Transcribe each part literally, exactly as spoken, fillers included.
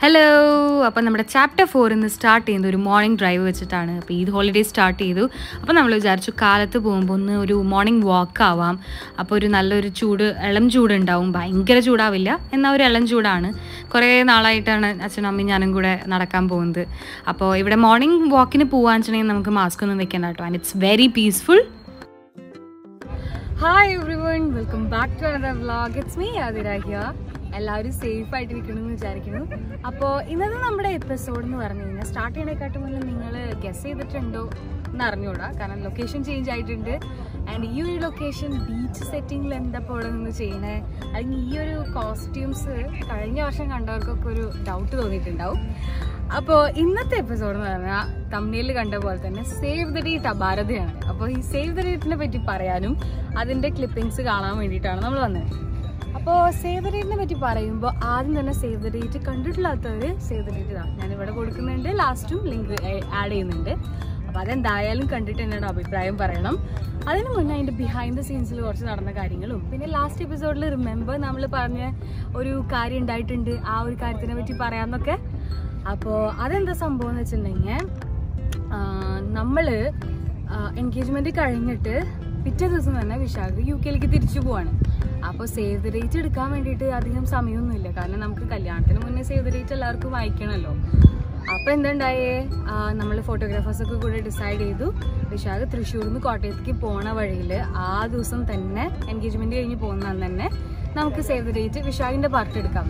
Hello, അപ്പോൾ നമ്മുടെ chapter four ഇന്ന് സ്റ്റാർട്ട് ചെയ്യുന്നത് ഒരു മോർണിംഗ് ഡ്രൈവ് വെച്ചിട്ടാണ്. അപ്പോൾ ഈദ് ഹോളിഡേ സ്റ്റാർട്ട് ചെയ്തു. അപ്പോൾ നമ്മൾ വിചാരിച്ചു കാലത്ത് പോകുമ്പോൾ ഒന്ന് ഒരു മോർണിംഗ് വാക്ക് ആവാം. അപ്പോൾ ഒരു നല്ലൊരു ചൂട്, ഇളം ചൂടുണ്ടാവും, ഭയങ്കര ചൂടാവില്ല, എന്നാൽ ഒരു ഇളം ചൂടാണ്. കുറേ നാളായിട്ടാണ് അച്ഛനും അമ്മയും ഞാനും കൂടെ നടക്കാൻ പോകുന്നത്. അപ്പോൾ ഇവിടെ മോർണിംഗ് വാക്കിന് പോകാന്ന് വെച്ചിട്ടുണ്ടെങ്കിൽ നമുക്ക് മാസ്ക് ഒന്നും വെക്കേണ്ട കേട്ടോ. And it's very peaceful. Hi everyone, welcome back to another vlog. It's me Athira here. എല്ലാവരും സേഫ് ആയിട്ടിരിക്കണമെന്ന് വിചാരിക്കുന്നു. അപ്പോൾ ഇന്നത്തെ നമ്മുടെ എപ്പിസോഡ് എന്ന് പറഞ്ഞു കഴിഞ്ഞാൽ സ്റ്റാർട്ട് ചെയ്യണേക്കാട്ടും മുന്നേ നിങ്ങൾ ഗസ് ചെയ്തിട്ടുണ്ടോ എന്ന് അറിഞ്ഞൂടാ, കാരണം ലൊക്കേഷൻ ചേഞ്ച് ആയിട്ടുണ്ട്. ആൻഡ് ഈ ഒരു ലൊക്കേഷൻ ബീച്ച് സെറ്റിങ്ങിൽ എന്താ പോലെ നിന്ന് ചെയ്യണേ, അല്ലെങ്കിൽ ഈ ഒരു കോസ്റ്റ്യൂംസ് കഴിഞ്ഞ വർഷം കണ്ടവർക്കൊക്കെ ഒരു ഡൗട്ട് തോന്നിയിട്ടുണ്ടാവും. അപ്പോൾ ഇന്നത്തെ എപ്പിസോഡ് എന്ന് പറഞ്ഞാൽ തമ്മിലിൽ കണ്ട പോലെ തന്നെ സേവ് ദ ഡേറ്റ് അപാരതയാണ്. അപ്പോൾ ഈ സേവ് ദ ഡേറ്റിനെ പറ്റി പറയാനും അതിൻ്റെ ക്ലിപ്പിങ്സ് കാണാൻ വേണ്ടിയിട്ടാണ് നമ്മൾ വന്നത്. അപ്പോൾ സേവ് ദ ഡേറ്റിനെ പറ്റി പറയുമ്പോൾ ആദ്യം തന്നെ സേവ് ദ ഡേറ്റ് കണ്ടിട്ടില്ലാത്തവർ സേവ് ദ ഡേറ്റ് ഇതാണ് ഞാനിവിടെ കൊടുക്കുന്നുണ്ട്, ലാസ്റ്റും ലിങ്ക് ആഡ് ചെയ്യുന്നുണ്ട്. അപ്പോൾ അതെന്തായാലും കണ്ടിട്ട് എന്നോട് അഭിപ്രായം പറയണം. അതിന് മുന്നേ അതിൻ്റെ ബിഹൈൻഡ് ദ സീൻസിൽ കുറച്ച് നടന്ന കാര്യങ്ങളും പിന്നെ ലാസ്റ്റ് എപ്പിസോഡിൽ റിമെമ്പർ നമ്മൾ പറഞ്ഞ ഒരു കാര്യം ഉണ്ടായിട്ടുണ്ട്, ആ ഒരു കാര്യത്തിനെ പറ്റി പറയാമെന്നൊക്കെ. അപ്പോൾ അതെന്താ സംഭവം എന്ന് വെച്ചിട്ടുണ്ടെങ്കിൽ, നമ്മൾ എൻഗേജ്മെൻറ്റ് കഴിഞ്ഞിട്ട് പിറ്റേ ദിവസം തന്നെ വിശാഖ് യു കെയിലേക്ക് തിരിച്ചു പോവാണ്. അപ്പോൾ സേവ് ദ ഡേറ്റ് എടുക്കാൻ വേണ്ടിയിട്ട് അധികം സമയമൊന്നുമില്ല, കാരണം നമുക്ക് കല്യാണത്തിന് മുന്നേ സേവ് ദ ഡേറ്റ് എല്ലാവർക്കും വായിക്കണമല്ലോ. അപ്പോൾ എന്തുണ്ടായേ, നമ്മൾ ഫോട്ടോഗ്രാഫേഴ്സൊക്കെ കൂടെ ഡിസൈഡ് ചെയ്തു വിശാഖ് തൃശ്ശൂരിൽ നിന്ന് കോട്ടയത്തേക്ക് പോണ വഴിയിൽ ആ ദിവസം തന്നെ എൻഗേജ്മെൻറ്റ് കഴിഞ്ഞ് പോകുന്ന അന്ന് തന്നെ നമുക്ക് സേവ് ദ ഡേറ്റ് വിശാഖിൻ്റെ പാർട്ട് എടുക്കാം.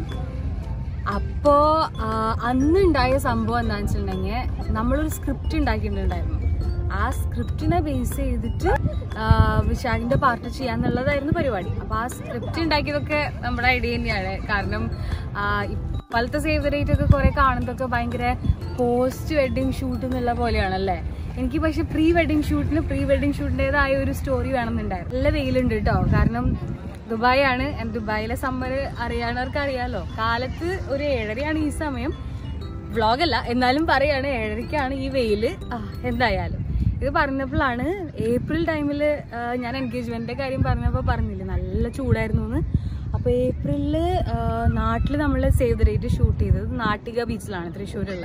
അപ്പോൾ അന്നുണ്ടായ സംഭവം എന്താണെന്ന് വെച്ചിട്ടുണ്ടെങ്കിൽ, നമ്മളൊരു സ്ക്രിപ്റ്റ് ഉണ്ടാക്കിയിട്ടുണ്ടായിരുന്നു. ആ സ്ക്രിപ്റ്റിനെ ബേസ് ചെയ്തിട്ട് വിശാഖിൻ്റെ പാർട്ട് ചെയ്യാന്നുള്ളതായിരുന്നു പരിപാടി. അപ്പോൾ ആ സ്ക്രിപ്റ്റ് ഉണ്ടാക്കിയതൊക്കെ നമ്മുടെ ഐഡിയ തന്നെയാണ്. കാരണം ഇപ്പോഴത്തെ സേവ് ദ ഡേറ്റ് ഒക്കെ കുറേ കാണുന്നതൊക്കെ ഭയങ്കര പോസ്റ്റ് വെഡിങ് ഷൂട്ട് എന്നുള്ള പോലെയാണല്ലേ. എനിക്ക് പക്ഷെ പ്രീ വെഡിങ് ഷൂട്ടിന് പ്രീ വെഡിങ് ഷൂട്ടിൻ്റെതായ ഒരു സ്റ്റോറി വേണമെന്നുണ്ടായിരുന്നു. നല്ല വെയിലുണ്ട് കേട്ടോ, കാരണം ദുബായ് ആണ്. ദുബായിലെ സമ്മർ അറിയാവുന്നവർക്ക് അറിയാമല്ലോ. കാലത്ത് ഒരു ഏഴരയാണ് ഈ സമയം, വ്ളോഗല്ല എന്നാലും പറയാണ്, ഏഴരയ്ക്കാണ് ഈ വെയിൽ. എന്തായാലും ഇത് പറഞ്ഞപ്പോഴാണ് ഏപ്രിൽ ടൈമിൽ ഞാൻ എൻഗേജ്മെൻറ്റിൻ്റെ കാര്യം പറഞ്ഞപ്പോൾ പറഞ്ഞില്ലേ നല്ല ചൂടായിരുന്നു എന്ന്. അപ്പോൾ ഏപ്രിലിൽ നാട്ടിൽ നമ്മൾ സേവ് ദ ഡേറ്റ് ഷൂട്ട് ചെയ്തത് നാട്ടിക ബീച്ചിലാണ്, തൃശ്ശൂരുള്ള.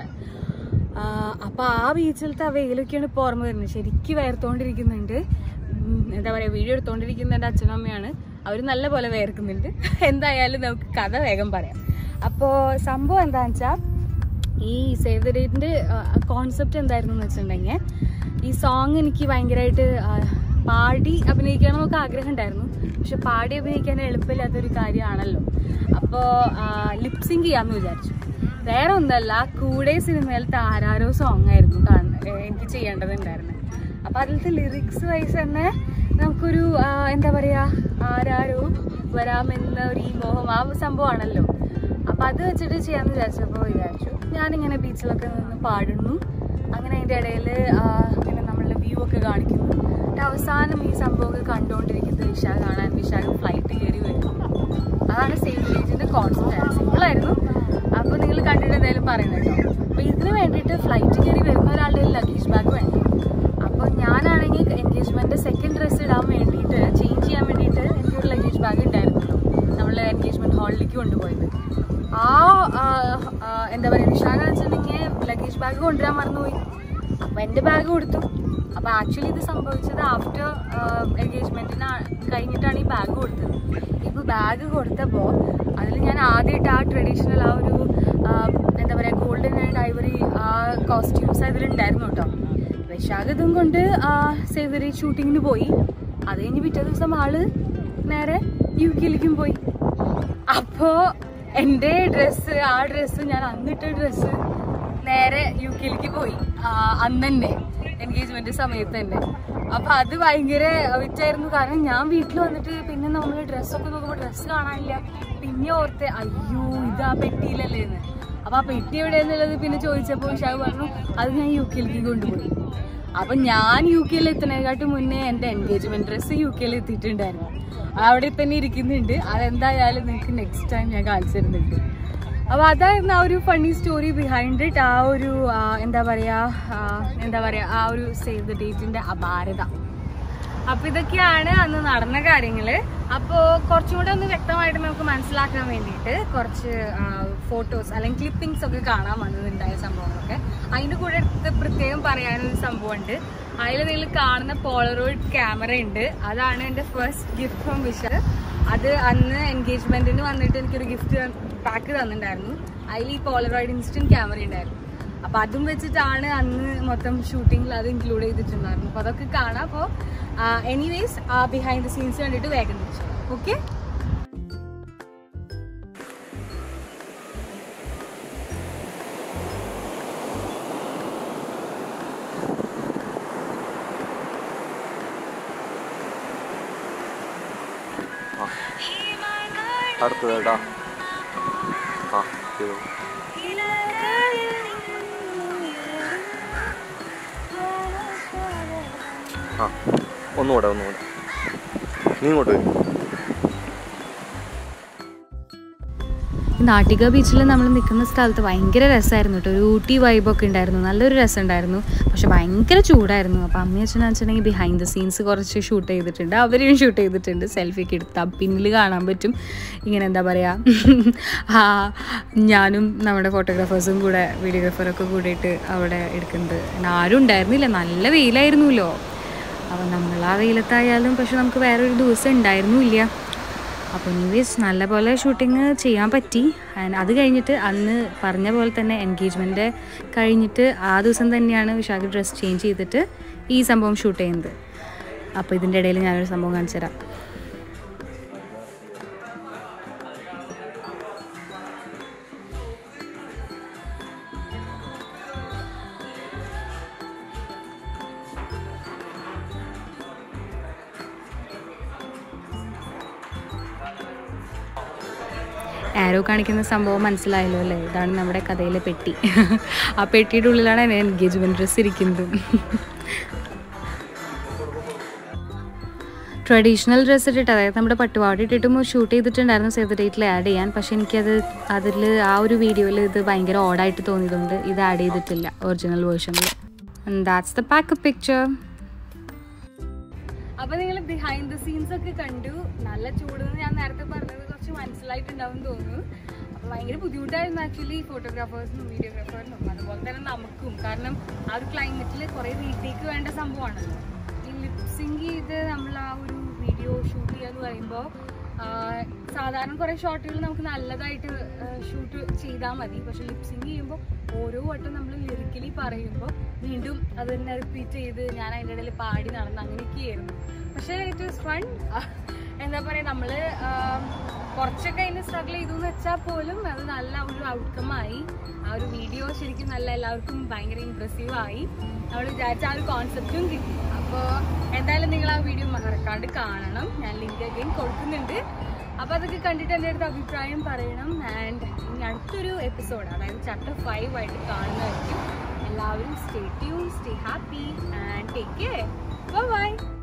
അപ്പോൾ ആ ബീച്ചിലത്തെ ആ വെയിലൊക്കെയാണ് ഇപ്പോൾ ഓർമ്മ വരുന്നത്. ശരിക്കും വേർത്തുകൊണ്ടിരിക്കുന്നുണ്ട്. എന്താ പറയുക, വീഡിയോ എടുത്തുകൊണ്ടിരിക്കുന്ന എൻ്റെ അച്ഛനും അമ്മയാണ്, അവർ നല്ല പോലെ വേർക്കുന്നുണ്ട്. എന്തായാലും നമുക്ക് കഥ വേഗം പറയാം. അപ്പോൾ സംഭവം എന്താണെന്ന് വെച്ചാൽ, ഈ സേവ് ദ ഡേറ്റിൻ്റെ കോൺസെപ്റ്റ് എന്തായിരുന്നു എന്ന് വെച്ചിട്ടുണ്ടെങ്കിൽ, ഈ സോങ് എനിക്ക് ഭയങ്കരമായിട്ട് പാടി അഭിനയിക്കണമെന്നൊക്കെ ആഗ്രഹം ഉണ്ടായിരുന്നു. പക്ഷെ പാടി അഭിനയിക്കാൻ എളുപ്പമില്ലാത്തൊരു കാര്യമാണല്ലോ. അപ്പോൾ ലിപ്സിങ് ചെയ്യാമെന്ന് വിചാരിച്ചു. വേറെ ഒന്നല്ല, കൂടെ സിനിമയിലത്തെ ആരാരോ സോങ് ആയിരുന്നു എനിക്ക് ചെയ്യേണ്ടതുണ്ടായിരുന്നത്. അപ്പോൾ അതിലത്തെ ലിറിക്സ് വൈസ് തന്നെ നമുക്കൊരു എന്താ പറയുക, ആരാരോ വരാമെന്ന ഒരു ഈ മോഹം ആ സംഭവമാണല്ലോ. അപ്പം അത് വെച്ചിട്ട് ചെയ്യാമെന്ന് വിചാരിച്ചപ്പോൾ വിചാരിച്ചു ഞാനിങ്ങനെ ബീച്ചിലൊക്കെ നിന്ന് പാടുന്നു. അങ്ങനെ അതിൻ്റെ ഇടയിൽ ഇങ്ങനെ നമ്മളുടെ വ്യൂ ഒക്കെ കാണിക്കുന്നു. അവസാനം ഈ സംഭവമൊക്കെ കണ്ടുകൊണ്ടിരിക്കുന്നത് വിശാഖ് കാണാൻ വിശാഖ് ഫ്ലൈറ്റ് കയറി വരുന്നു. അതാണ് സേവ് ദ ഡേറ്റിൻ്റെ കോൺസെപ്റ്റ്. സിമ്പിളായിരുന്നു. അപ്പോൾ നിങ്ങൾ കണ്ടിട്ട് എന്തായാലും പറയുന്നത് കേട്ടോ. അപ്പോൾ ഇതിന് വേണ്ടിയിട്ട് ഫ്ലൈറ്റ് കയറി വരുന്ന ഒരാളുടെ ലഗേജ് ബാഗ് വേണം. അപ്പോൾ ഞാനാണെങ്കിൽ എൻഗേജ്മെൻറ്റ് സെക്കൻഡ് ഡ്രസ്സ് ഇടാൻ വേണ്ടിയിട്ട് ചേഞ്ച് ചെയ്യാൻ വേണ്ടിയിട്ട് എനിക്കൊരു ലഗേജ് ബാഗ് ഉണ്ടായിരുന്നല്ലോ, നമ്മൾ എൻഗേജ്മെൻറ്റ് ഹാളിലേക്ക് കൊണ്ടുപോയത്. ആ എന്താ പറയുക, വിശാഖ വെച്ചിട്ടുണ്ടെങ്കിൽ ലഗേജ് ബാഗ് കൊണ്ടുവരാൻ മറന്നുപോയി. അപ്പോൾ എൻ്റെ ബാഗ് കൊടുത്തു. അപ്പോൾ ആക്ച്വലി ഇത് സംഭവിച്ചത് ആഫ്റ്റർ എൻഗേജ്മെൻറ്റിന് കഴിഞ്ഞിട്ടാണ് ഈ ബാഗ് കൊടുത്തത്. ഇപ്പോൾ ബാഗ് കൊടുത്തപ്പോൾ അതിൽ ഞാൻ ആദ്യമായിട്ട് ആ ട്രഡീഷണൽ ആ ഒരു എന്താ പറയുക ഗോൾഡൻ ആൻഡ് ഐവറി ആ കോസ്റ്റ്യൂംസ് അതിലുണ്ടായിരുന്നു കേട്ടോ. വിശാഖ ഇതും കൊണ്ട് സേവ് ദ ഡേറ്റ് ഷൂട്ടിങ്ങിന് പോയി. അത് കഴിഞ്ഞ് പിറ്റേ ദിവസം ആള് നേരെ യു കെയിലേക്കും പോയി. അപ്പോൾ എൻ്റെ ഡ്രസ്സ്, ആ ഡ്രസ്സ് ഞാൻ അന്നിട്ട ഡ്രസ്സ് നേരെ യു കെയിലേക്ക് പോയി അന്ന് തന്നെ, എൻഗേജ്മെൻറ്റ് സമയത്ത് തന്നെ. അപ്പോൾ അത് ഭയങ്കര വിറ്റായിരുന്നു. കാരണം ഞാൻ വീട്ടിൽ വന്നിട്ട് പിന്നെ നമ്മൾ ഡ്രസ്സൊക്കെ നോക്കുമ്പോൾ ഡ്രസ്സ് കാണാനില്ല. പിന്നെ ഓർത്ത് അയ്യോ ഇത് ആ പെട്ടിയിലല്ലേ എന്ന്. അപ്പോൾ ആ പെട്ടി എവിടെയെന്നുള്ളത് പിന്നെ ചോദിച്ചപ്പോൾ വിശാഖ് പറഞ്ഞു അത് ഞാൻ യു കെയിലേക്ക് കൊണ്ടുപോയി. അപ്പം ഞാൻ യു കെയിൽ എത്തുന്നതിനെക്കാട്ടും മുന്നേ എൻ്റെ എൻഗേജ്മെൻറ്റ് ഡ്രസ്സ് യു കെയിൽ എത്തിയിട്ടുണ്ടായിരുന്നു. അവിടെ തന്നെ ഇരിക്കുന്നുണ്ട്. അതെന്തായാലും നിങ്ങൾക്ക് നെക്സ്റ്റ് ടൈം ഞാൻ കാണിച്ചു തരുന്നുണ്ട്. അപ്പോൾ അതായിരുന്നു ആ ഒരു ഫണ്ണി സ്റ്റോറി ബിഹൈൻഡ് ഇറ്റ്. ആ ഒരു എന്താ പറയുക എന്താ പറയുക ആ ഒരു സേവ് ദ ഡേറ്റിൻ്റെ അപാരത. അപ്പൊ ഇതൊക്കെയാണ് അന്ന് നടന്ന കാര്യങ്ങള്. അപ്പോ കുറച്ചും കൂടെ ഒന്ന് വ്യക്തമായിട്ട് നമുക്ക് മനസ്സിലാക്കാൻ വേണ്ടിയിട്ട് കുറച്ച് ഫോട്ടോസ് അല്ലെങ്കിൽ ക്ലിപ്പിംഗ്സ് ഒക്കെ കാണാൻ വന്നതുണ്ടായ സംഭവങ്ങളൊക്കെ. അതിന്റെ കൂടെ എടുത്ത് പ്രത്യേകം പറയാനൊരു സംഭവമുണ്ട്. അതിൽ നിങ്ങൾ കാണുന്ന പോളറോയിഡ് ക്യാമറ ഉണ്ട്. അതാണ് എൻ്റെ ഫസ്റ്റ് ഗിഫ്റ്റ് ഫ്രം വിഷർ. അത് അന്ന് എൻഗേജ്മെന്റിന് വന്നിട്ട് എനിക്കൊരു ഗിഫ്റ്റ് പാക്ക് തന്നിട്ടുണ്ടായിരുന്നു. അതിൽ ഈ പോളറോയിഡ് ഇൻസ്റ്റന്റ് ക്യാമറ ഉണ്ടായിരുന്നു. അപ്പൊ അതും വെച്ചിട്ടാണ് അന്ന് മൊത്തം ഷൂട്ടിങ്ങിൽ അത് ഇൻക്ലൂഡ് ചെയ്തിട്ടുണ്ടായിരുന്നു. അപ്പൊ അതൊക്കെ കാണാം. അപ്പോൾ എനിവേസ് ആ ബിഹൈൻഡ് ദ സീൻസ് കണ്ടിട്ട് വേഗം തിരിച്ചു. ഓക്കെ, അടുത്തതാ ആ ഒന്നുകൂടെ ഒന്നുകൂടെ നീ ഇങ്ങോട്ട് വരും. നാട്ടിക ബീച്ചിൽ നമ്മൾ നിൽക്കുന്ന സ്ഥലത്ത് ഭയങ്കര രസമായിരുന്നു കേട്ടോ. ഒരു ഊട്ടി വൈബൊക്കെ ഉണ്ടായിരുന്നു, നല്ലൊരു രസം ഉണ്ടായിരുന്നു. പക്ഷെ ഭയങ്കര ചൂടായിരുന്നു. അപ്പോൾ അമ്മയും അച്ഛനും വെച്ചിട്ടുണ്ടെങ്കിൽ ബിഹൈൻഡ് ദ സീൻസ് കുറച്ച് ഷൂട്ട് ചെയ്തിട്ടുണ്ട്, അവരെയും ഷൂട്ട് ചെയ്തിട്ടുണ്ട്. സെൽഫിയൊക്കെ എടുത്താൽ പിന്നിൽ കാണാൻ പറ്റും. ഇങ്ങനെ എന്താ പറയുക, ആ ഞാനും നമ്മുടെ ഫോട്ടോഗ്രാഫേഴ്സും കൂടെ വീഡിയോഗ്രാഫറൊക്കെ കൂടിയിട്ട് അവിടെ എടുക്കുന്നത്. ആരും ഉണ്ടായിരുന്നില്ല, നല്ല വെയിലായിരുന്നല്ലോ. അപ്പോൾ നമ്മൾ ആ വെയിലത്തായാലും പക്ഷെ നമുക്ക് വേറൊരു ദിവസം ഉണ്ടായിരുന്നില്ല. അപ്പോൾ എനിവേസ് നല്ല പോലെ ഷൂട്ടിങ് ചെയ്യാൻ പറ്റി. ആൻഡ് അത് കഴിഞ്ഞിട്ട് അന്ന് പറഞ്ഞ പോലെ തന്നെ എൻഗേജ്മെൻറ്റ് കഴിഞ്ഞിട്ട് ആ ദിവസം തന്നെയാണ് വിശാഖ ഡ്രസ്സ് ചേഞ്ച് ചെയ്തിട്ട് ഈ സംഭവം ഷൂട്ട് ചെയ്യുന്നത്. അപ്പോൾ ഇതിൻ്റെ ഇടയിൽ ഞാനൊരു സംഭവം കാണിച്ചു തരാം. ആരോ കാണിക്കുന്ന സംഭവം മനസ്സിലായല്ലോ അല്ലേ? ഇതാണ് നമ്മുടെ കഥയിലെ പെട്ടി. ആ പെട്ടിയുടെ ഉള്ളിലാണ് എൻ്റെ എൻഗേജ്മെൻറ്റ് ഡ്രസ്സ് ഇരിക്കുന്നത്. ട്രഡീഷണൽ ഡ്രസ്സ് ഇട്ടിട്ട്, അതായത് നമ്മുടെ പട്ടുപാവാട ഇട്ടിട്ടും ഷൂട്ട് ചെയ്തിട്ടുണ്ടായിരുന്നു സേവ് ദ ഡേറ്റിൽ ആഡ് ചെയ്യാൻ. പക്ഷെ എനിക്കത് അതിൽ ആ ഒരു വീഡിയോയിൽ ഇത് ഭയങ്കര ഓഡായിട്ട് തോന്നിയതുകൊണ്ട് ഇത് ആഡ് ചെയ്തിട്ടില്ല ഒറിജിനൽ വേർഷനിൽ. And that's the packup picture. അപ്പൊ നിങ്ങൾ ബിഹൈൻഡ് ദ സീൻസ് ഒക്കെ കണ്ടു. നല്ല ചൂടെന്ന് ഞാൻ നേരത്തെ പറഞ്ഞത് കുറച്ച് മനസ്സിലായിട്ടുണ്ടാവും തോന്നുന്നു. അപ്പൊ ഭയങ്കര ബുദ്ധിമുട്ടായിരുന്നു ആക്ച്വലി ഫോട്ടോഗ്രാഫേഴ്സിനും വീഡിയോഗ്രാഫേഴ്സിനും അതുപോലെ തന്നെ നമുക്കും. കാരണം ആ ഒരു ക്ലൈമറ്റിൽ കുറെ വീട്ടിലേക്ക് വേണ്ട സംഭവമാണല്ലോ. ഈ ലിപ്സിങ് ചെയ്ത് നമ്മൾ ആ ഒരു വീഡിയോ ഷൂട്ട് ചെയ്യുക എന്ന് പറയുമ്പോൾ സാധാരണ കുറെ ഷോട്ടുകൾ നമുക്ക് നല്ലതായിട്ട് ഷൂട്ട് ചെയ്താൽ മതി. പക്ഷെ ലിപ്സിങ് ചെയ്യുമ്പോൾ ഓരോ വട്ടം നമ്മൾ ലിറിക്കലി പറയുമ്പോൾ വീണ്ടും അത് തന്നെ റിപ്പീറ്റ് ചെയ്ത് ഞാൻ അതിൻ്റെ ഇടയിൽ പാടി നടന്ന് അങ്ങനെയൊക്കെയായിരുന്നു. പക്ഷേ ഇറ്റ് വാസ് ഫൺ. എന്താ പറയുക, നമ്മൾ കുറച്ചൊക്കെ അതിന് സ്ട്രഗിൾ ചെയ്തു എന്ന് വെച്ചാൽ പോലും അത് നല്ല ഒരു ഔട്ട്കമായി. ആ ഒരു വീഡിയോ ശരിക്കും നല്ല എല്ലാവർക്കും ഭയങ്കര ഇംപ്രസീവായി. നമ്മൾ വിചാരിച്ച ആ ഒരു കോൺസെപ്റ്റും കിട്ടി. അപ്പോൾ എന്തായാലും നിങ്ങൾ ആ വീഡിയോ മറക്കാണ്ട് കാണണം. ഞാൻ ലിങ്ക് അഗൈൻ കൊടുക്കുന്നുണ്ട്. അപ്പോൾ അതൊക്കെ കണ്ടിട്ട് എൻ്റെ അടുത്ത് അഭിപ്രായം പറയണം. ആൻഡ് ഇനി അടുത്തൊരു എപ്പിസോഡ്, അതായത് ചാപ്റ്റർ ഫൈവ് ആയിട്ട് കാണുന്നതായിരിക്കും. എല്ലാവരും stay tune, stay happy and take care. Bye by.